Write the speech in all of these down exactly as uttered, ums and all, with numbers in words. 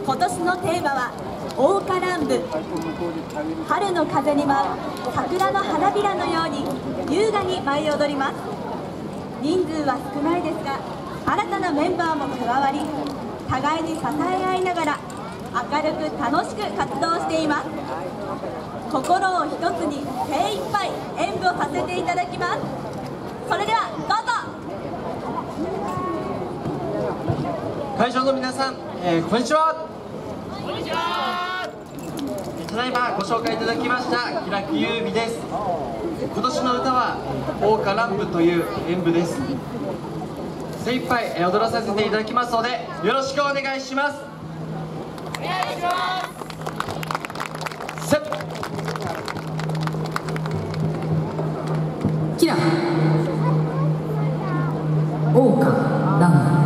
今年のテーマは桜花乱舞。春の風に舞う桜の花びらのように優雅に舞い踊ります。人数は少ないですが、新たなメンバーも加わり、互いに支え合いながら明るく楽しく活動しています。心を一つに精一杯演舞をさせていただきます。それではどうぞ。 会場の皆さん、えー、こんにちは。 こんにちは。 ただいまご紹介いただきました平久優美です。今年の歌は桜花乱舞という演舞です。精一杯踊らさせていただきますのでよろしくお願いします。 お願いします。 セッキラ桜花乱舞。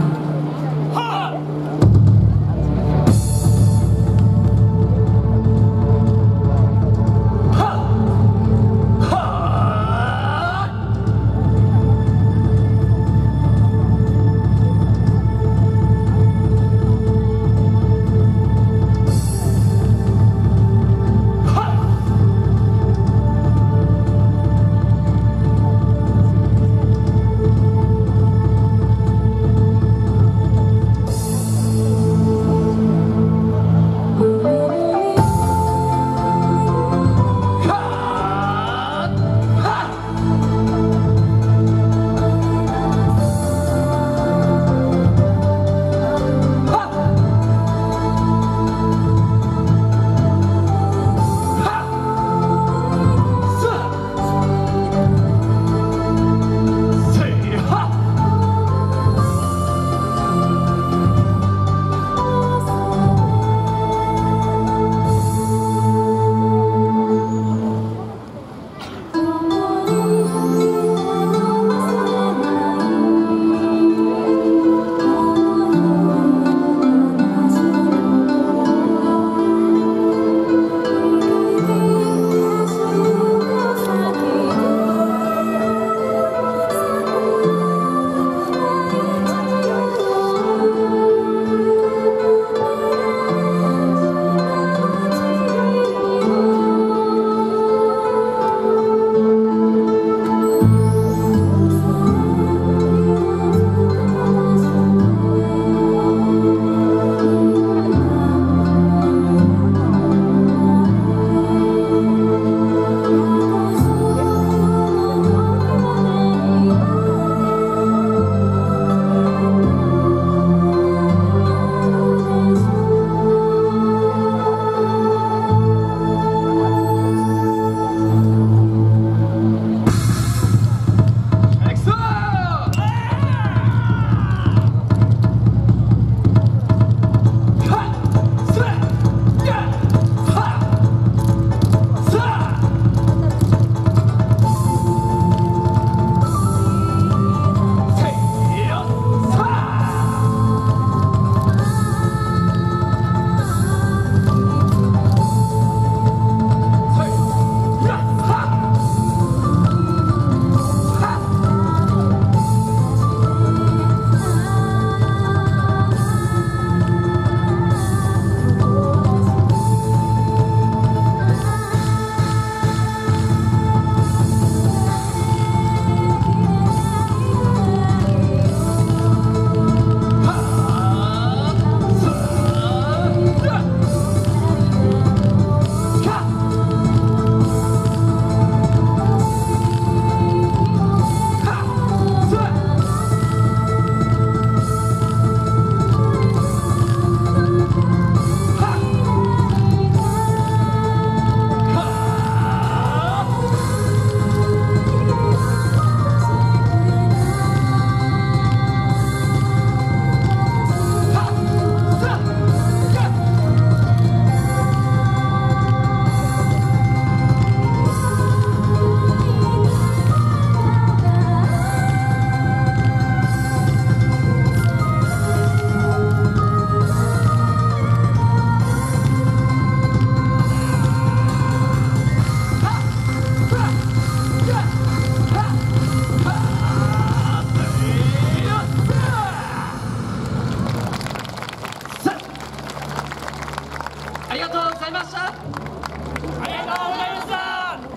ざいました。 ありがとうございました。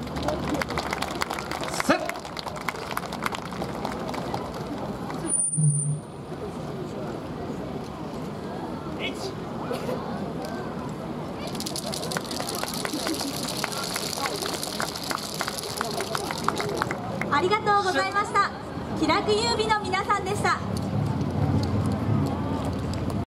セッありがとうございました。気楽優美の皆さんでした。